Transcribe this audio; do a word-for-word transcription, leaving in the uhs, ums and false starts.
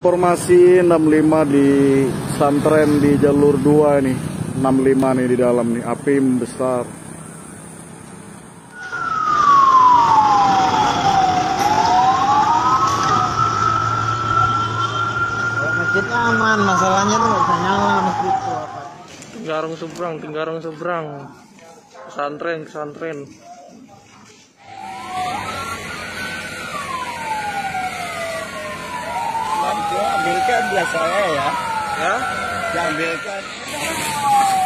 Formasi enam puluh lima di pesantren di jalur dua nih, enam puluh lima nih di dalam nih, api membesar. Kalau masjidnya aman, masalahnya tuh nggak bisa nyala masjid itu apa? Tinggarung seberang, Tinggarung seberang, pesantren, pesantren. Ambilkan biasa ya, Ya, diambilkan.